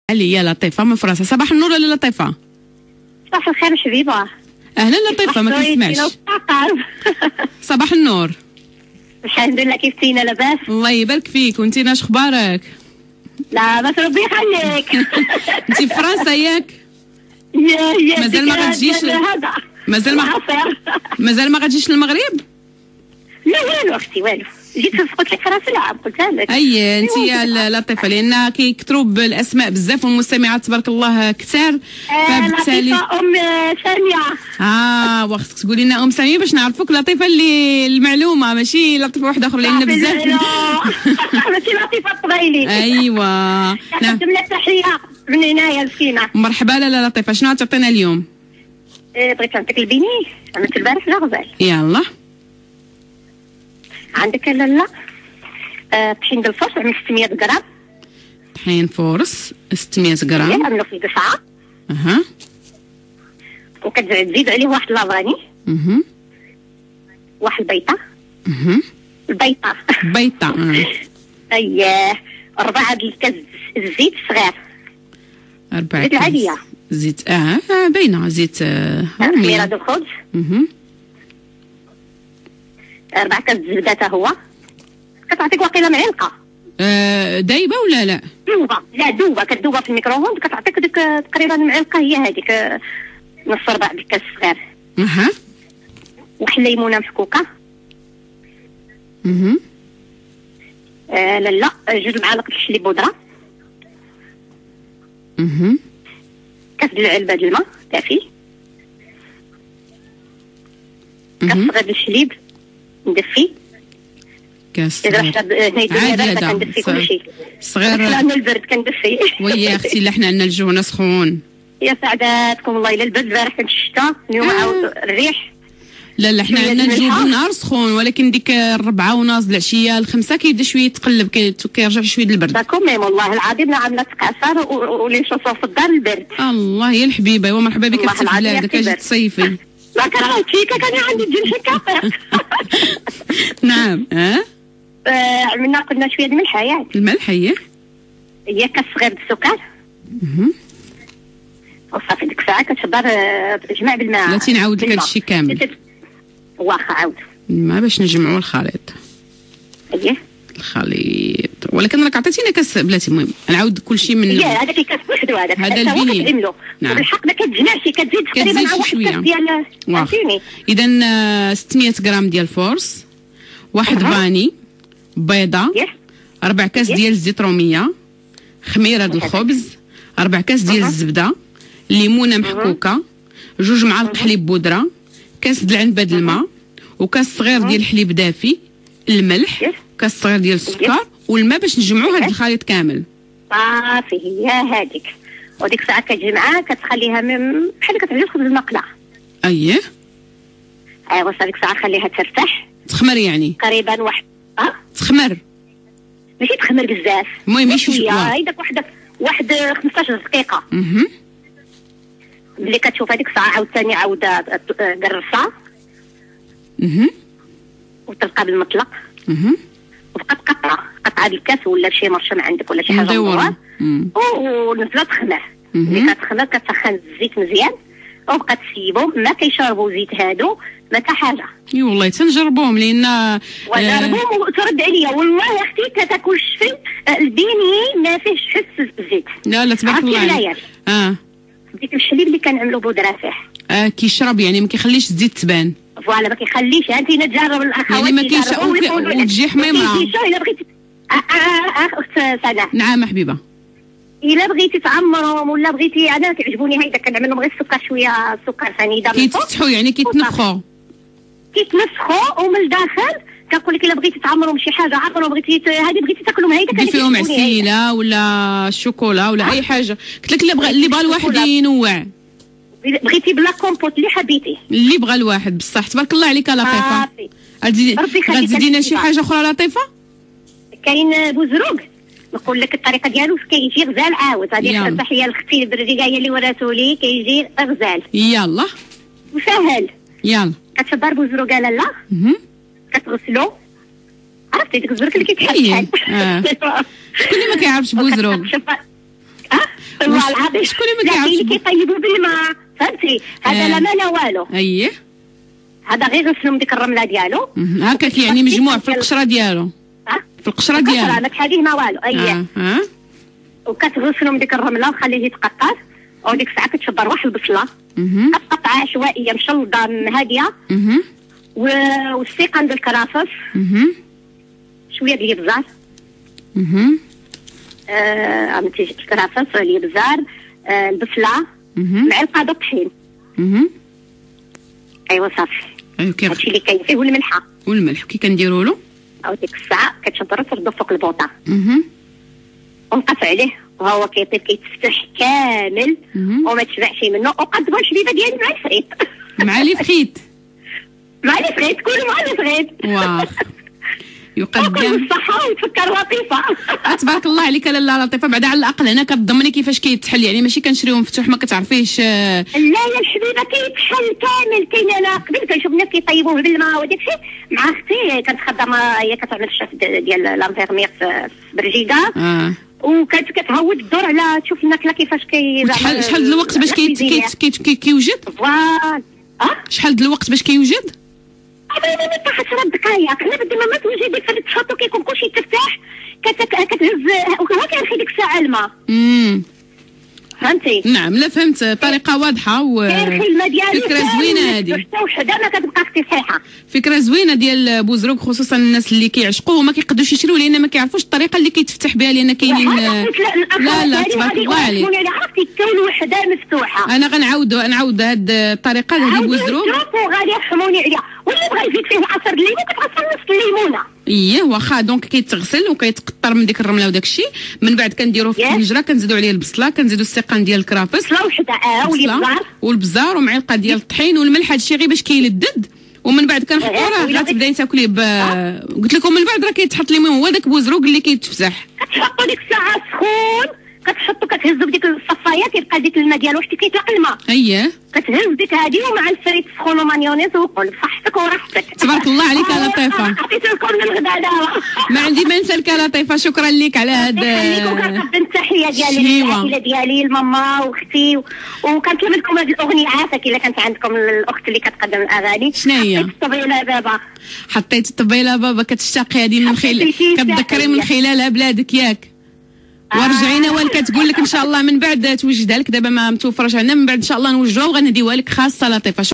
عليا لطيفة من فرنسا. صباح النور ولا لطيفة؟ صباح الخير حبيبة. اهلا لطيفة، ما كنسمعش. صباح النور. الحمد لله، كيفتينا؟ لاباس؟ الله يبارك فيك. وانتي اش اخبارك؟ لاباس ربي يخليك. انتي في فرنسا ياك؟ يا مازال ما غتجيش مازال ما غتجيش للمغرب؟ لا والو اختي والو، جيت قلت لك فرنسا العام قلتها لك. اي انت يا لطيفه، لان كيكثروا بالاسماء بزاف والمستمعات تبارك الله كثار، فبالتالي لطيفه ساميه. وخصك تقولي لنا ام ساميه باش نعرفوك لطيفه اللي المعلومه، ماشي لطيفه واحده اخرى، لان بزاف ماشي لطيفه الطبيلي. ايوا نقدم لك تحيه من هنايا مسكينه. مرحبا. لا لطيفه، شنو تعطينا اليوم؟ بغيت نعطيك البيني، عملت البارح الغزال. يلا عندك لالا طحين بالفرص، عمل 600 غرام. طحين فرص 600 غرام، عملوا في قصعه. وكتزيد عليه واحد لافاني. واحد البيضه. بيضه. اييه. 4 الكاس الزيت الصغير. 4 زيت العاديه. زيت باينه زيت خميره د الخبز. 4 كاس الزبده حتى هو. كتعطيك واقيلا معلقه. دايبه ولا لا؟ دوبه. لا دوبه، كتدوبه في الميكرووند، كتعطيك ديك تقريبا معلقه هي هذيك نص ربع بالكاس الصغير. واحد الليمونه مفكوكه. لا 2 معالق الحليب بودره. كاس العلبه د الماء دافي. كاس صغير الحليب مدفي. كاس عادي كندفي كلشي صغير. لأن البرد كندفي. ويا اختي لا حنا عندنا الجو سخون. يا سعداتكم الله. الا البرد البارح كانت الشتا، اليوم عاود الريح. لا حنا عندنا الجو بالنهار سخون، ولكن ديك 4:30 العشيه 5 كيبدا شويه يتقلب، كيرجع شويه البرد. داكم ميم والله العظيم عامله تقعصر ولي نشوفوا في الدار البرد. الله يا الحبيبه، ومرحبا بك في بلادك، اجي تصيفي. لا كرهتيك، كان عندي تجي حكاية. نعم. عملنا قلنا شويه الملح. الملح هي كاس صغير بالسكر. وصافي ديك الساعه كتحضر تجمع بالماء. لا تنعاود لك هادشي كامل. واخا عاود الماء باش نجمعوا الخليط. الخليط، ولكن راك عطيتينا كاس بلاتي. المهم نعاود كلشي من هذاك الكاس وحده. هذا البنين. نعم. بالحق ما كتجمعش، كتزيد تقريبا مع واحد كاس ديال فهمتيني. اذا 600 غرام ديال الفورس، واحد فاني، بيضه، 4 كاس ديال الزيت روميه، خميره د الخبز، 4 كاس ديال الزبده، ليمونه محكوكه، 2 معالق حليب بودره، كاس د العنبه د الماء، وكاس صغير ديال الحليب دافي، الملح، كاس صغير ديال السكر والماء باش نجمعوا هذا الخليط كامل. صافي هي هذيك. وديك الساعه كتجمعها كتخليها بحال كتعمل الخبز المقله. اييه صافي ديك الساعه خليها ترتاح تخمر، يعني تقريبا واحد تخمر، ماشي تخمر بزاف. المهم شويه هيداك واحد 15 دقيقه. ملي كتشوف هذيك الساعه عاوتاني قرصها. وتلقى بالمطلق. وبقات قطعه بالكاس ولا شي مرشم عندك ولا شي حاجه مدوره. ونزلها تخمر. ملي كتخمر كتسخن الزيت مزيان، وبقى تسيبهم ما كيشربوا زيت هادو ما حتى حاجه. اي والله تنجربوهم لان وجربوهم وترد عليا والله يا اختي كتاكل الشفي البيني ما فيهش حس الزيت. لا تبارك الله عليك. ديك الحليب اللي كنعملو بودره فيه كيشرب، يعني ما كيخليش الزيت تبان. فوالا ما كيخليش. انت تجرب الاخوات يعني ما كيشرب وتجي حميمه. الا بغيتي اخت سناء. نعم حبيبه. الا بغيتي تعمرهم ولا بغيتي، انا كيعجبوني هيدا كنعمل لهم غير السكر شويه سكر سنيده كيتفتحوا، يعني كيتنفخوا ومن الداخل كنقول لك الا بغيتي تعمرهم شي حاجه عطروا، بغيتي بغيتي تاكلهم هيدا كان فيهم عسيله ولا الشوكولا ولا اي حاجه. قلت لك اللي بغى الواحد ينوع، بغيتي بلا كومبوت اللي حبيتي، اللي بغى الواحد بصح. تبارك الله عليك لطيفه. غتزيدينا شي حاجه اخرى لطيفه؟ كاين بوزروق، نقول لك الطريقه ديالو كيجي غزال عاود. هذه التحيه لاختي البرديه هي اللي وراتو لي، كيجي غزال. يلا وسهل. يلا كتحضر بوزروق لالا. كتغسلو. عرفتي ديك الزرك اللي كيتحل. شكون اللي ما كيعرفش بوزروق؟ والله العظيم شكون اللي ما كيعرفش اللي كيطيبوا بالماء فهمتي. هذا لا ما لا والو. اييه هذا غير غسلوا من ديك الرمله ديالو هكاك يعني مجموع في القشره ديالو. في القشره ديالو ما تحاديه ما والو. اييه وكتغسلوا من ديك الرمله وخليه يتقطر. وديك الساعه كتشبر واحد البصله كتقطعها عشوائيه مشلضه هاديه والسيقان ديال الكرافس شويه ديال الابزار عملتي الكرافس الابزار البصله معلقه د الطحين. ايوا صافي. هادشي اللي كاين فيه والملح كي كنديروا له. او ديك الساعه كتشبر تردو فوق البوطه ونقف عليه وهو كيطيب كيتفتح كامل وما تشبعش منه. وقدموا الشبيبه ديالي مع الفريت مع لي فخيت كله مع الفريت. واخ يقدم بالصحه وتفكر لطيفه. تبارك الله عليك لاله لطيفه. بعدا على الاقل هنا كتضمني كيفاش كيتحل يعني ماشي كنشريو مفتوح ما كتعرفيش. لا يا الشبيبه كيتحل كامل. كاين انا قبل كنشوف الناس كيطيبوه بالماء وداك الشيء. مع اختي كانت خدامه هي كتعمل الشاف ديال لانفيرمير في برجيكا وكانت كتهود الدور على تشوف الماكله كيفاش شحال د الوقت باش كيوجد؟ فوالا شحال د الوقت باش كيوجد؟ ما 10 دقائق. انا بدي ما توجدي في التشاطو كيكون كلشي تفتح كتهز وكما كيرخي ديك الساعه الماء. فهمتي. نعم لا فهمت. طريقه واضحه فكره زوينه هذه. وحده ما كتبقى اختي صحيحه. فكره زوينه ديال بوزروك خصوصا الناس اللي كيعشقوه وما كيقدوش يشريوه لان ما كيعرفوش الطريقه اللي كيتفتح بها لان كاينين. لا تبارك الله عليك. عرفتي كون وحده مفتوحه. انا غنعاود هاد الطريقه هذه بوزروك وغادي يرحموني عليها. واللي بغى يزيد فيه عصير الليمون كتعصر نص الليمونه. اييه واخا دونك كيتغسل وكيتقطر من ديك الرمله وداك الشيء. من بعد كنديروه في الطنجره كنزيدوا عليه البصله كنزيدوا السيقان ديال الكرافس بصله وحده والبزار ومعلقه ديال الطحين والملح. هادشي غير باش كيلدد ومن بعد كنحطوا راه غتبداي تاكليه قلت لكم من بعد راه كيتحط ليمون هو داك بوزروق اللي كيتفتح. كتحطوا ديك الساعه سخون كتحطوا كتهزوا بديك الصفايه كيبقى ديك الماء ديالو واش كيطلق الماء. اييه كتهز ديك هذه ومع الفريت سخون ومايونيز وكل بصحتك وراحتك. تبارك الله عليك يا لطيفه. عطيت لكم الغداء دابا. ما عندي ما نسالك يا لطيفه. شكرا لك على هذا. وكنقدم التحيه ديالي للعائله ديالي لماما واختي وكنطلب لكم هذه الاغنيه عافاك الا كانت عندكم الاخت اللي كتقدم الاغاني. شنو هي؟ الطبيله بابا. حطيت الطبيله بابا. كتشتاقي هذه من كتذكري من خلالها بلادك ياك. ورجعينا كتقول لك ان شاء الله من بعد توجدها لك. دابا ما متوفرش عندنا. من بعد ان شاء الله نوجدوها وغنديوها لك خاصه لطيفه.